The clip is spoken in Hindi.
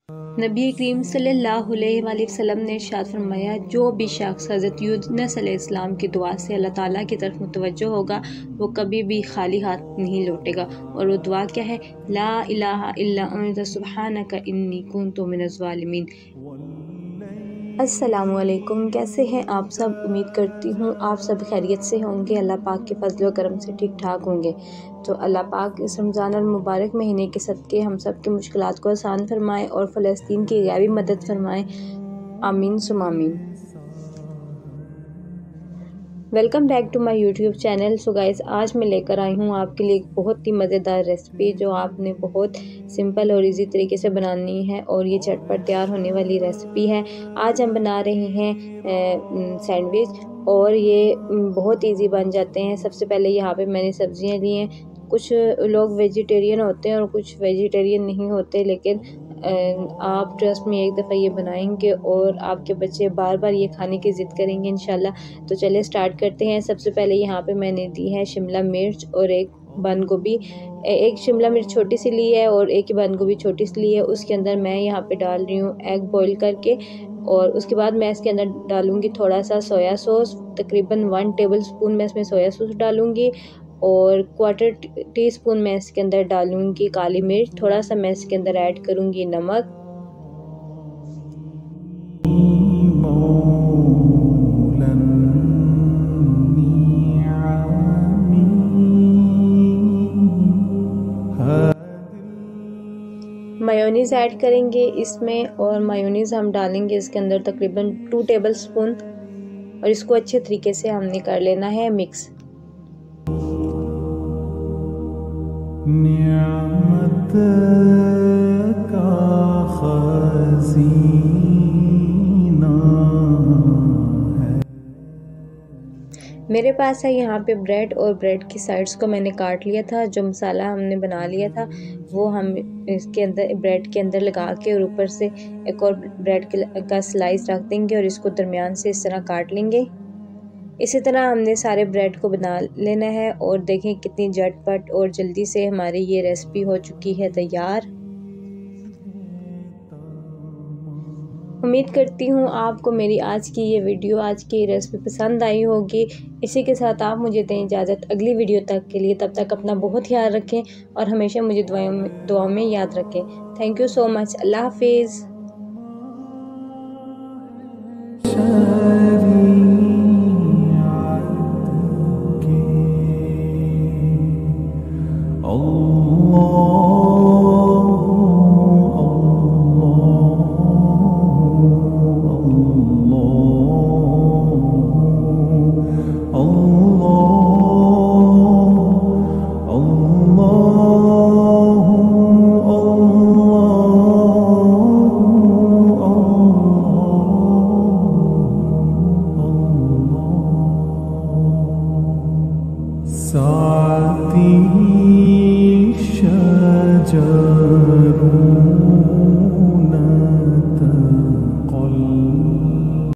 नबी करीम सल्लल्लाहु अलैहि वसल्लम ने इरशाद फरमाया, जो भी शख्स हज़रत यूनुस अलैहिस्सलाम की दुआ से अल्लाह ताला की तरफ मुतवज्जो होगा वो कभी भी खाली हाथ नहीं लौटेगा। और वो दुआ क्या है? ला इलाहा इल्ला अंता सुब्हानका इन्नी कुन्तु मिनज़ ज़ालिमीन। अस्सलामुअलैकुम, कैसे हैं आप सब? उम्मीद करती हूँ आप सब खैरियत से होंगे, अल्लाह पाक के फजल व करम से ठीक ठाक होंगे। तो अल्लाह पाक इस रमज़ान और मुबारक महीने के सदक़े हम सब की मुश्किलात को आसान फरमाए और फ़लस्तीन की गैबी मदद फरमाए। आमीन सुम्मा आमीन। Welcome back to my YouTube channel. So guys, आज मैं लेकर आई हूँ आपके लिए एक बहुत ही मज़ेदार रेसिपी जो आपने बहुत सिंपल और इजी तरीके से बनानी है और ये झटपट तैयार होने वाली रेसिपी है। आज हम बना रहे हैं सैंडविच और ये बहुत इजी बन जाते हैं। सबसे पहले यहाँ पे मैंने सब्जियाँ ली हैं। कुछ लोग वेजिटेरियन होते हैं और कुछ वेजिटेरियन नहीं होते, लेकिन आप ट्रस्ट में एक दफ़ा ये बनाएंगे और आपके बच्चे बार बार ये खाने की ज़िद करेंगे इंशाल्लाह। तो चलिए स्टार्ट करते हैं। सबसे पहले यहाँ पे मैंने दी है शिमला मिर्च और एक बंद गोभी। एक शिमला मिर्च छोटी सी ली है और एक ही बंद गोभी छोटी सी ली है। उसके अंदर मैं यहाँ पे डाल रही हूँ एग बॉईल करके और उसके बाद मैं इसके अंदर डालूँगी थोड़ा सा सोया सॉस। तकरीबन 1 टेबल स्पून मैं इसमें सोया सॉस डालूँगी और 1/4 टीस्पून मैं इसके अंदर डालूँगी काली मिर्च। थोड़ा सा मैं इसके अंदर ऐड करूँगी नमक। मायोनीज़ ऐड करेंगे इसमें और मायोनीज़ हम डालेंगे इसके अंदर तकरीबन 2 टेबल स्पून और इसको अच्छे तरीके से हमने कर लेना है मिक्स। नियामत का खज़ीना है। मेरे पास है यहाँ पे ब्रेड और ब्रेड की साइड्स को मैंने काट लिया था। जो मसाला हमने बना लिया था वो हम इसके अंदर ब्रेड के अंदर लगा के और ऊपर से एक और ब्रेड का स्लाइस रख देंगे और इसको दरमियान से इस तरह काट लेंगे। इसी तरह हमने सारे ब्रेड को बना लेना है और देखें कितनी झटपट और जल्दी से हमारी ये रेसिपी हो चुकी है तैयार। उम्मीद करती हूँ आपको मेरी आज की ये वीडियो, आज की रेसिपी पसंद आई होगी। इसी के साथ आप मुझे दें इजाज़त अगली वीडियो तक के लिए। तब तक अपना बहुत ख्याल रखें और हमेशा मुझे दुआओं में याद रखें। Thank you so much. अल्लाह हाफिज़।